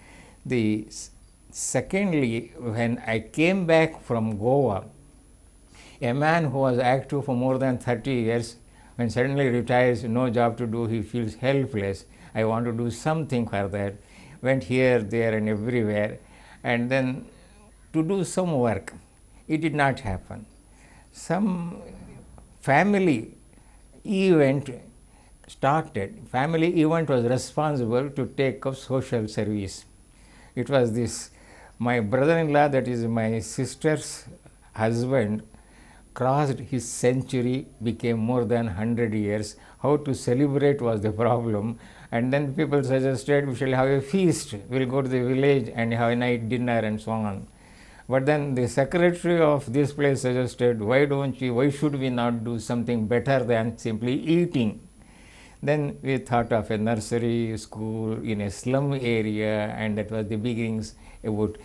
Secondly, when I came back from Goa, a man who was active for more than 30 years, when suddenly retires, no job to do, he feels helpless. I want to do something for that. Went here, there and everywhere, and then to do some work. It did not happen. Some family event started. Family event was responsible to take up social service. It was this, my brother-in-law, that is my sister's husband, crossed his century, became more than 100 years. How to celebrate was the problem. And then people suggested we shall have a feast, we will go to the village and have a night dinner and so on. But then the secretary of this place suggested, why should we not do something better than simply eating? Then we thought of a nursery school in a slum area, and that was the beginnings about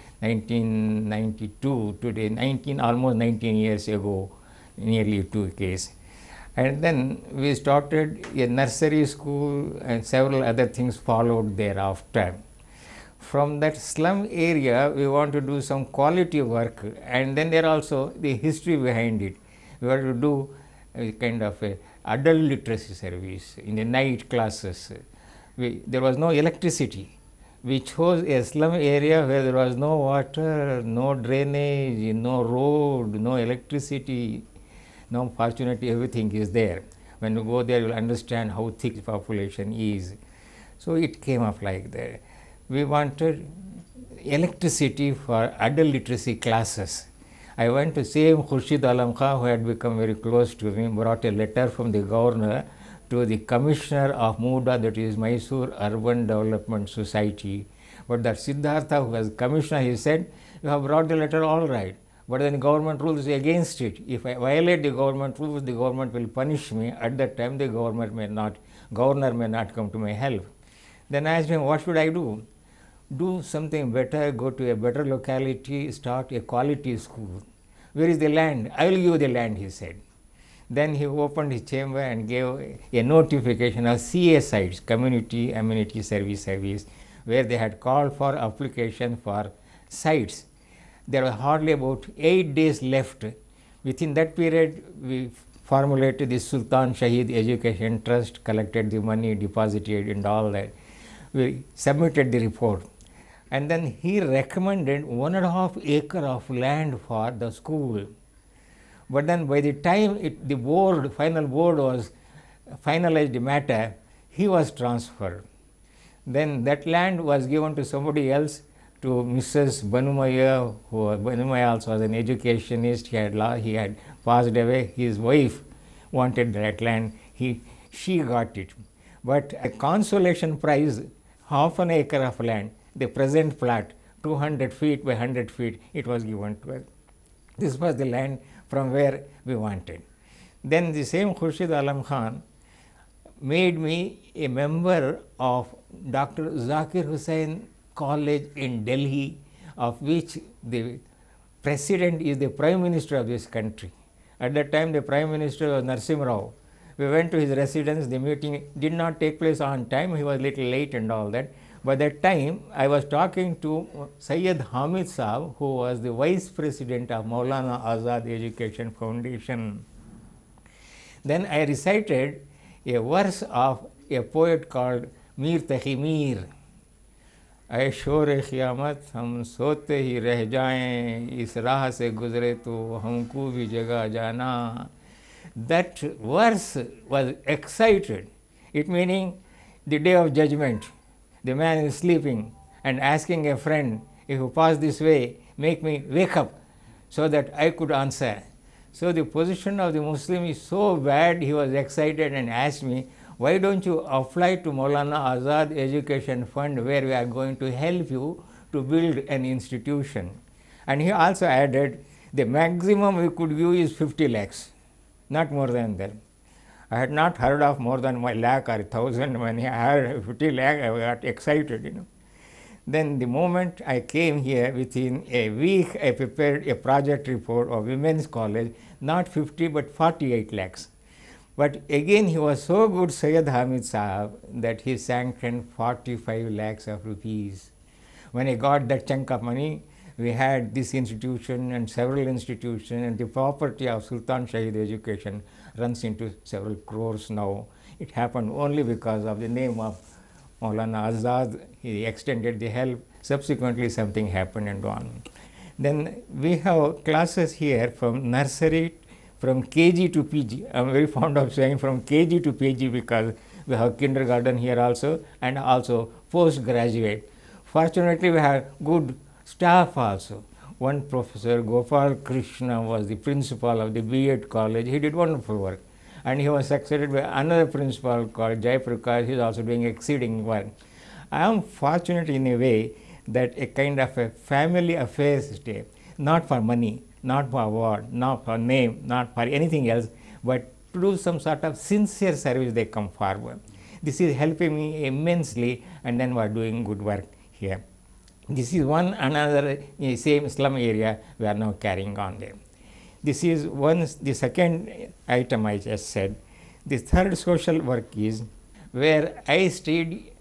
1992, today almost 19 years ago, nearly 2 cases. And then we started a nursery school, and several other things followed thereafter. From that slum area, we want to do some quality work, and then there also the history behind it. We want to do a kind of a adult literacy service in the night classes. There was no electricity. We chose a slum area where there was no water, no drainage, no road, no electricity. Now, fortunately, everything is there. When you go there, you will understand how thick the population is. So it came up like that. We wanted electricity for adult literacy classes. I went to same Khurshid Alam Khan, who had become very close to me, brought a letter from the governor to the commissioner of MUDA, that is Mysore Urban Development Society. But that Siddhartha, who was commissioner, he said, you have brought the letter all right, but then government rules against it. If I violate the government rules, the government will punish me. At that time, the governor may not come to my help. Then I asked him, what should I do? Do something better, go to a better locality, start a quality school. Where is the land? I will give you the land, he said. Then he opened his chamber and gave a notification of CA sites, Community Amenity Service, where they had called for application for sites. There were hardly about 8 days left. Within that period, we formulated the Sultan Shahid Education Trust, collected the money, deposited and all that. We submitted the report. And then he recommended 1.5 acre of land for the school. But then by the time the final board was finalized the matter, he was transferred. Then that land was given to somebody else. to Mrs. Banumaya, Banumaya also was an educationist. He had passed away. His wife wanted that land. She got it. But a consolation prize, half an acre of land, the present plot, 200 feet by 100 feet, it was given to us. This was the land from where we wanted. Then the same Khurshid Alam Khan made me a member of Dr. Zakir Hussain College in Delhi, of which the president is the Prime Minister of this country. At that time, the Prime Minister was Narsimha Rao. We went to his residence. The meeting did not take place on time. He was a little late and all that. By that time, I was talking to Syed Hamid Saab, who was the Vice President of Maulana Azad Education Foundation. Then I recited a verse of a poet called Mir Taqi Mir. ऐ शोर क़ियामत हम सोते ही रह जाएं, इस राह से गुजरे तो हमको भी जगह जाना. That verse was excited. It meaning the day of judgment. The man is sleeping and asking a friend, if you pass this way, make me wake up so that I could answer. So the position of the Muslim is so bad, he was excited and asked me, why don't you apply to Maulana Azad Education Fund, where we are going to help you to build an institution. And he also added, the maximum we could give is 50 lakhs, not more than that. I had not heard of more than 1 lakh or 1,000. When I heard 50 lakh, I got excited, Then the moment I came here, within a week, I prepared a project report of Women's College, not 50 but 48 lakhs. But again, he was so good, Syed Hamid Saab, that he sanctioned 45 lakhs of rupees. When I got that chunk of money, we had this institution and several institutions, and the property of Sultan Shahid Education runs into several crores now. It happened only because of the name of Maulana Azad. He extended the help. Subsequently, something happened and on. Then we have classes here from nursery, from KG to PG. I am very fond of saying from KG to PG because we have kindergarten here also and also postgraduate. Fortunately, we have good staff also. One professor, Gopal Krishna, was the principal of the B.Ed college. He did wonderful work. And he was succeeded by another principal called Jai Prakash. He is also doing exceeding work. I am fortunate in a way that a kind of a family affairs day, not for money, not for award, not for name, not for anything else, but to do some sort of sincere service, they come forward. This is helping me immensely, and then we are doing good work here. This is one another same slum area we are now carrying on there. This is the second item I just said. The third social work is where I stayed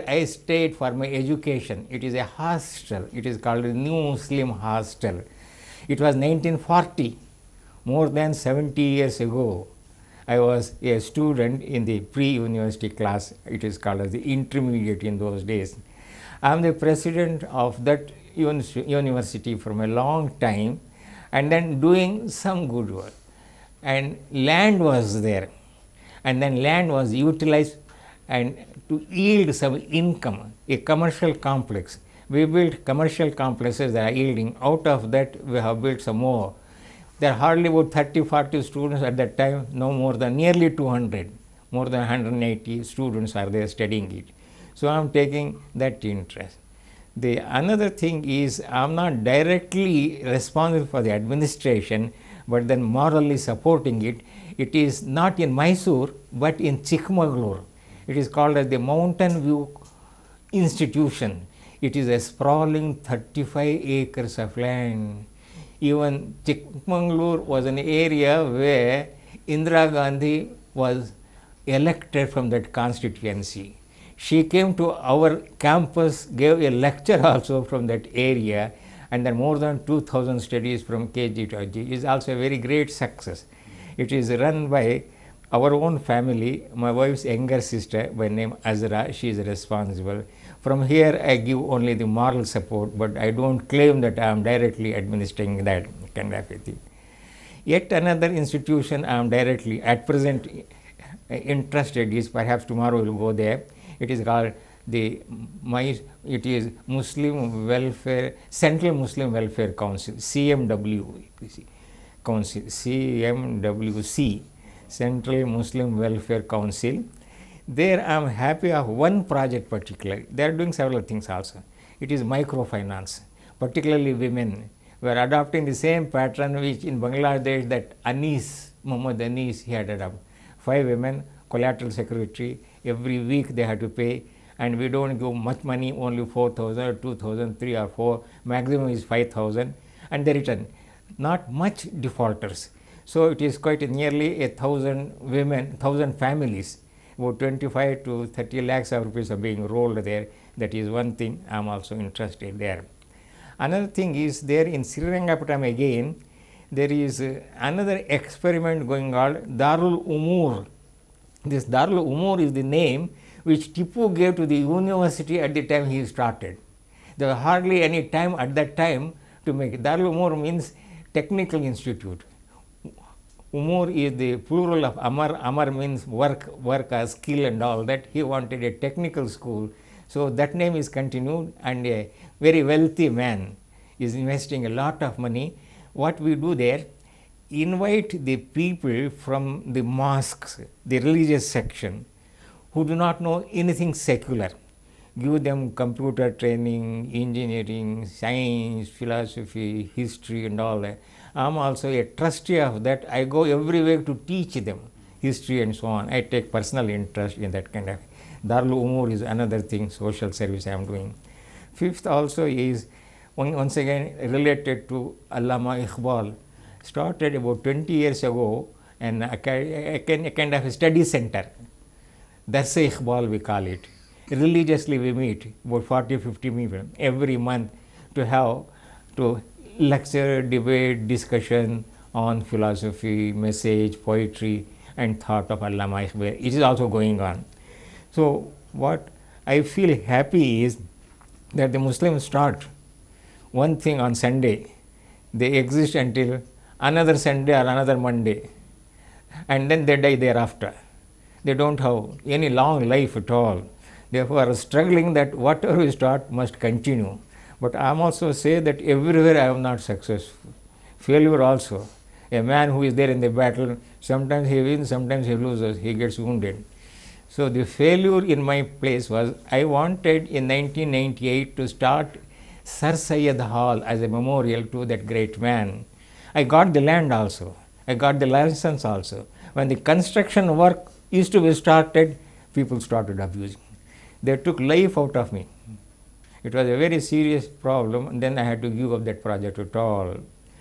for my education. It is a hostel. It is called a New Muslim Hostel. It was 1940, more than 70 years ago. I was a student in the pre-university class. It is called as the intermediate in those days. I am the president of that university from a long time, and then doing some good work. And land was there, and then land was utilized and to yield some income, a commercial complex. We built commercial complexes that are yielding. Out of that, we have built some more. There are hardly about 30-40 students at that time, no more than nearly 200, more than 180 students are there studying it. So I am taking that interest. The another thing is, I am not directly responsible for the administration, but then morally supporting it. It is not in Mysore, but in Chikmagalur. It is called as the Mountain View Institution. It is a sprawling 35 acres of land. Even Chikmagalur was an area where Indira Gandhi was elected from that constituency. She came to our campus, gave a lecture also from that area, and then more than 2,000 studies from KG to IG. It is also a very great success. It is run by our own family. My wife's younger sister by name Azra, she is responsible. From here, I give only the moral support, but I don't claim that I am directly administering that kind of a thing. Yet another institution I am directly, at present, interested is, perhaps tomorrow we will go there. It is called it is Muslim Welfare, Central Muslim Welfare Council, CMW, Council, CMWC, Central Muslim Welfare Council. There I am happy of one project particularly. They are doing several things also. It is microfinance, particularly women. We are adopting the same pattern which in Bangladesh that Muhammad Anis, he had adopted. 5 women, collateral secretary, every week they had to pay, and we don't give much money, only 4,000 or 2,000, 3 or 4, maximum is 5,000, and they return. Not much defaulters. So it is quite nearly 1,000 women, 1,000 families, about 25 to 30 lakhs of rupees are being rolled there. That is one thing I am also interested there. Another thing is there in Srirangapattam again, there is another experiment going on, Darul Umur. This Darul Umur is the name which Tipu gave to the university at the time he started. There was hardly any time at that time to make it. Darul Umur means technical institute. Umur is the plural of Amar. Amar means work as skill and all that. He wanted a technical school. So that name is continued, and a very wealthy man is investing a lot of money. What we do there, invite the people from the mosques, the religious section, who do not know anything secular. Give them computer training, engineering, science, philosophy, history and all that. I am also a trustee of that. I go everywhere to teach them history and so on. I take personal interest in that kind of. Darul Umur is another thing, social service I am doing. Fifth also is once again related to Allama Iqbal. Started about 20 years ago, and a kind of a study center. That's Iqbal we call it. Religiously we meet about 40-50 people every month to lecture, debate, discussion on philosophy, message, poetry and thought of Allama Iqbal. It is also going on. So what I feel happy is that the Muslims start one thing on Sunday, they exist until another Sunday or another Monday, and then they die thereafter. They don't have any long life at all. Therefore, are struggling that whatever we start must continue. But I am also say that everywhere I am not successful. Failure also. A man who is there in the battle, sometimes he wins, sometimes he loses, he gets wounded. So the failure in my place was, I wanted in 1998 to start Sir Syed Hall as a memorial to that great man. I got the land also. I got the license also. When the construction work used to be started, people started abusing. They took life out of me. It was a very serious problem, and then I had to give up that project at all.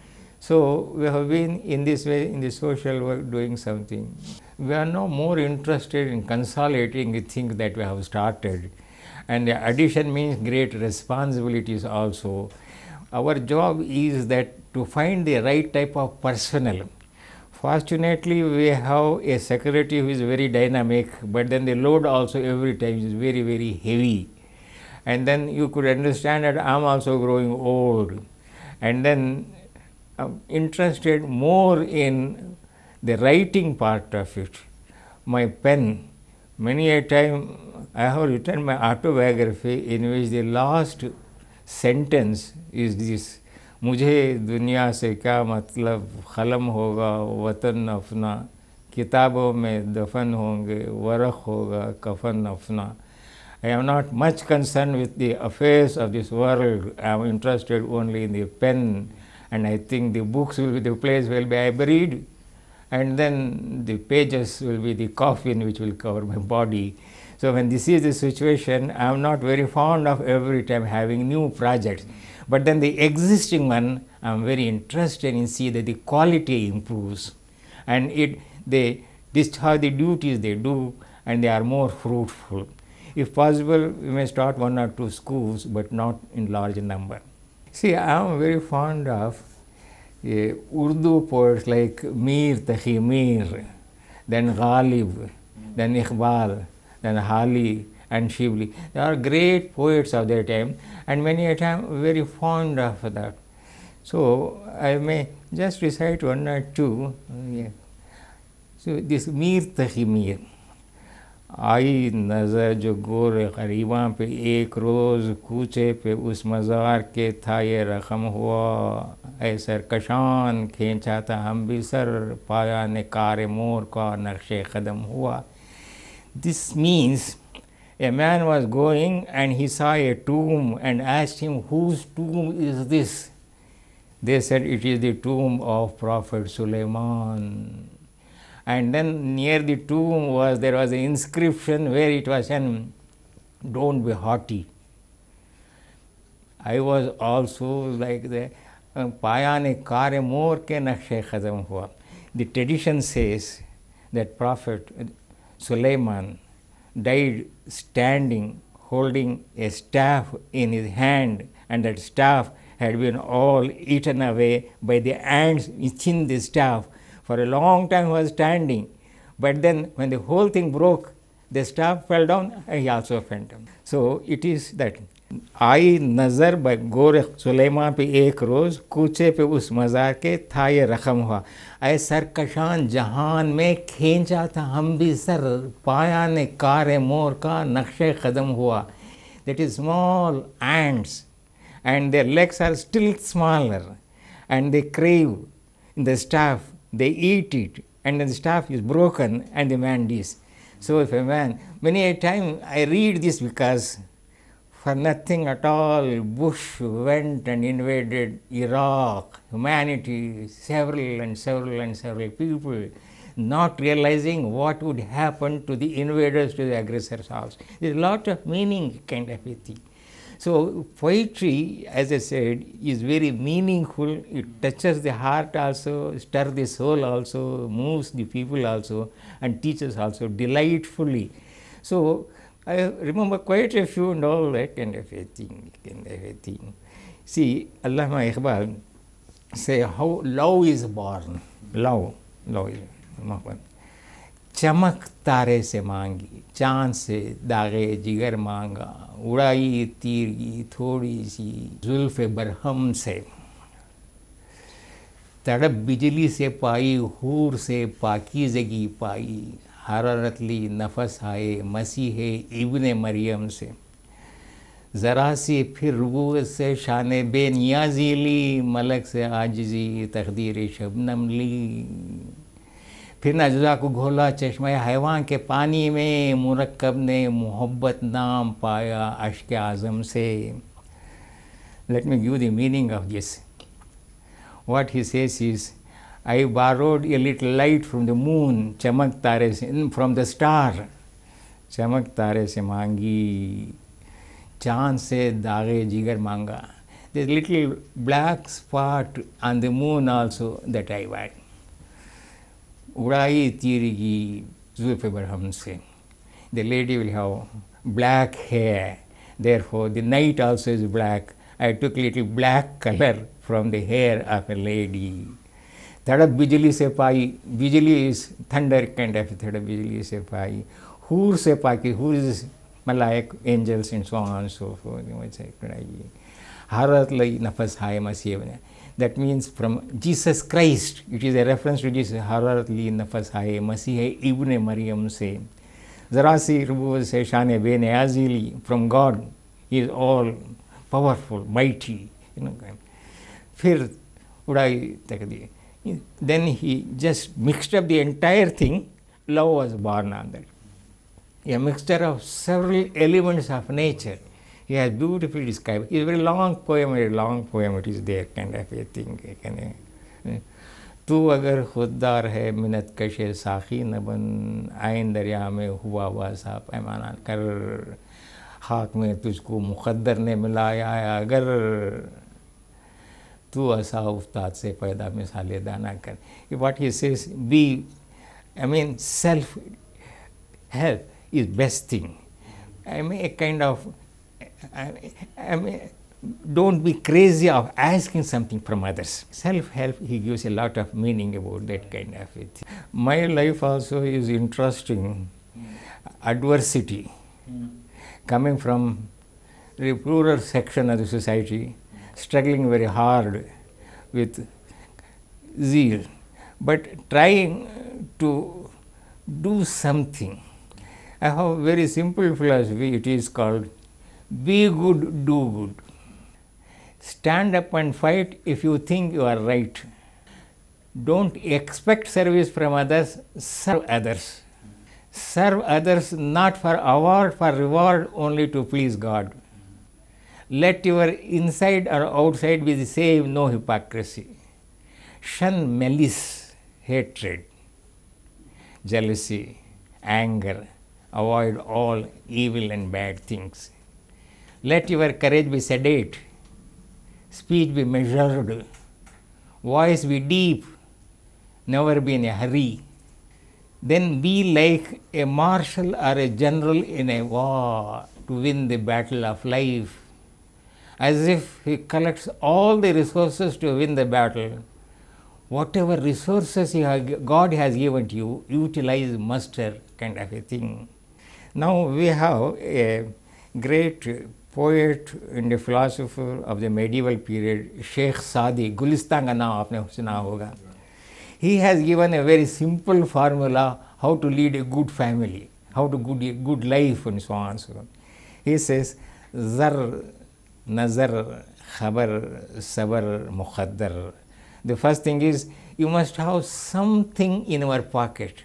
So we have been in this way in the social work doing something. We are now more interested in consolidating the things that we have started, and the addition means great responsibilities also. Our job is that to find the right type of personnel. Fortunately, we have a secretary who is very dynamic, but then the load also every time is very, very heavy. And then you could understand that I am also growing old, and then I'm interested more in the writing part of it. My pen, many a time I have written my autobiography in which the last sentence is this: मुझे दुनिया से क्या मतलब, क़लम होगा वतन अपना, किताबों में दफन होंगे, वरक़ होगा कफन अपना. I am not much concerned with the affairs of this world. I am interested only in the pen, and I think the books will be the place where I buried, and then the pages will be the coffin which will cover my body. So when this is the situation, I am not very fond of every time having new projects. But then the existing one, I am very interested in see that the quality improves, and they discharge the duties they do, and they are more fruitful. If possible, we may start 1 or 2 schools, but not in large number. See, I am very fond of Urdu poets like Mir Taqi Mir, then Ghalib, then Iqbal, then Hali and Shibli. They are great poets of their time, and many a time very fond of that. So I may just recite 1 or 2. So this Mir Taqi Mir. आई नज़र जो गोरे ग़रीबां पे, एक रोज़ कूचे पे उस मज़ार के था ये रकम हुआ, ऐ सरकशान खींचा था हम भी सर, पाया ने कार मोर का नक्शे कदम हुआ. This means a man was going and he saw a tomb and asked him, whose tomb is this? They said, it is the tomb of Prophet Sulaiman. And then near the tomb there was an inscription where it was saying, don't be haughty. I was also like the Paya ne kare more ke nakshe khazam hua. The tradition says that Prophet Sulaiman died standing, holding a staff in his hand, and that staff had been all eaten away by the ants within the staff. For a long time he was standing, but then when the whole thing broke, the staff fell down and he also fell down. So it is that आई नज़र ब गोर सुलेमा पे एक रोज़, कूचे पे उस मज़ार के था ये रकम हुआ, ऐ सरकशान जहान में खींचा था हम भी सर, पाया ने कार मोर का नक्शे कदम हुआ. That is small ants and their legs are still smaller and they crave the staff, they eat it and the staff is broken and the man dies. So if a man, many a time I read this because for nothing at all, Bush went and invaded Iraq, humanity, several people, not realizing what would happen to the invaders, to the aggressors' house. There is a lot of meaning kind of a thing. So poetry, as I said, is very meaningful. It touches the heart also, stirs the soul also, moves the people also, and teaches also delightfully. So I remember quite a few and all that kind of a thing. See, Allama Iqbal say how love is born. Love is born. चमक तारे से मांगी, चांद से दागे जिगर मांगा, उड़ाई तीर की थोड़ी सी जुल्फ़े बरहम से, तड़प बिजली से पाई, हूर से पाकीज़गी पाई, हरारत ली नफस आए मसीह इब्ने मरियम से, ज़रा सी फिर रुबूत से शान बेनियाज़ी ली, मलक से आजिज़ी तक़दीर शबनम ली. फिर नज़ा को घोला चश्मे हैवान के पानी में, मुरक्कब ने मोहब्बत नाम पाया अश्क आज़म से. Let me give the meaning of this. What he says is, I borrowed a little light from the moon, chamak tare se, from the star, chamak tare se mangi, chand se daage jigar manga. There's a little black spot on the moon also that I want. Udai tirigi zulfe barham se. The lady will have black hair, therefore the night also is black. I took little black color from the hair of a lady. Third bijli se pai, bijli is thunder kind of third bijli se pai. Hoor se pai, hoor is malaik, angels and so on and so forth. Harat lai nafas hai masiyavne. That means from Jesus Christ, it is a reference to Jesus. Harat li nafas hai masih ibne Maryam se. Zarasi rubu se shane be neazili, from God. He is all powerful, mighty. Fir udai takdi. Then he just mixed up the entire thing. Love was born on that. A mixture of several elements of nature. He has beautifully described. It's a very long poem it is there kind of a thing. तू अगर खुददार है मिन्नत कशे साखी न बन, आइन दरिया में हुआ वासा पैमाना कर, खाक में तुझको मुक़द्दर ने मिलाया अगर, तू ऐसा उस्ताद से पैदा मिसाले दाना कर. What he says, be, I mean, self help is best thing. I mean, a kind of, I mean, don't be crazy of asking something from others. Self-help, he gives a lot of meaning about that kind of it. My life also is interesting. Adversity, coming from the poorer section of the society, struggling very hard with zeal, but trying to do something. I have a very simple philosophy. It is called be good, do good. Stand up and fight if you think you are right. Don't expect service from others, serve others. Serve others not for award, for reward, only to please God. Let your inside or outside be the same, no hypocrisy. Shun malice, hatred, jealousy, anger. Avoid all evil and bad things. Let your courage be sedate, speech be measured, voice be deep, never be in a hurry. Then be like a marshal or a general in a war to win the battle of life. As if he collects all the resources to win the battle. Whatever resources God has given to you, utilize, muster, kind of a thing. Now we have a great poet and a philosopher of the medieval period, Sheikh Sadi, Gulistan ka naam aapne suna hoga. He has given a very simple formula how to lead a good family, how to lead a good life and so on and so on. He says, Zar, Nazar, Khabar, Sabar, Mukhaddar. The first thing is, you must have something in your pocket.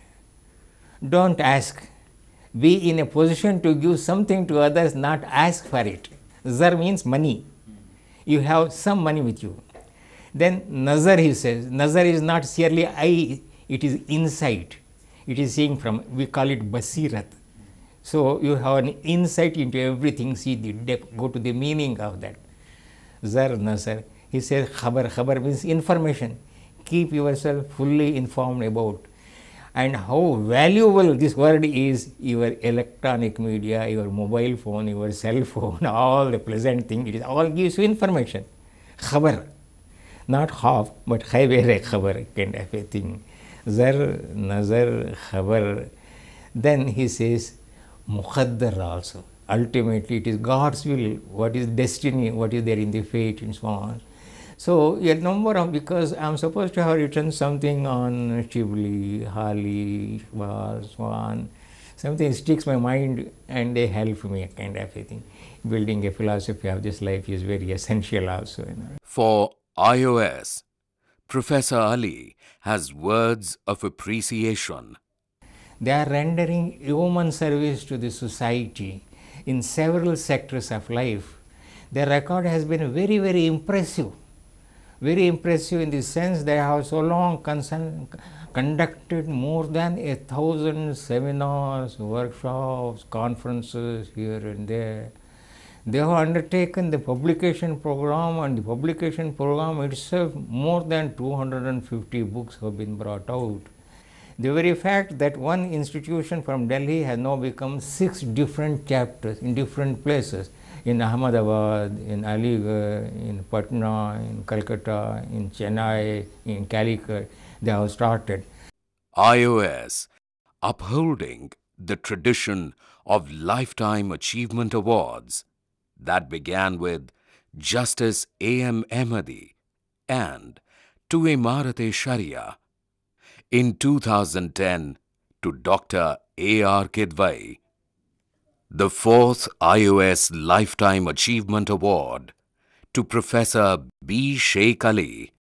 Don't ask. Be in a position to give something to others, not ask for it. Zar means money. You have some money with you. Then nazar, he says, nazar is not merely eye, it is insight. It is seeing from, we call it basirat. So you have an insight into everything, see the depth, go to the meaning of that. Zar, nazar. He says khabar, khabar means information. Keep yourself fully informed about. And how valuable this word is, your electronic media, your mobile phone, your cell phone, all the pleasant thing, it is all gives you information. Khabar. Not half, but khaybere khabar kind of a thing. Zar, nazar, khabar. Then he says, mukhaddar also. Ultimately, it is God's will, what is destiny, what is there in the fate, and so on. So, a number of, because I am supposed to have written something on Shibli, Hali, so on. Something sticks my mind and they help me, kind of a thing. Building a philosophy of this life is very essential also. For iOS, Professor Ali has words of appreciation. They are rendering human service to the society in several sectors of life. Their record has been very, very impressive. Very impressive in the sense they have so long conducted more than 1,000 seminars, workshops, conferences here and there. They have undertaken the publication program, and the publication program itself, more than 250 books have been brought out. The very fact that one institution from Delhi has now become 6 different chapters in different places, in Ahmedabad, in Aligarh, in Patna, in Calcutta, in Chennai, in Calicut, they have started. iOS, upholding the tradition of Lifetime Achievement Awards that began with Justice A.M. Ahmadi and to Imarat-e Sharia. In 2010, to Dr. A.R. Kidwai, the 4th iOS Lifetime Achievement Award to Professor B. Sheik Ali,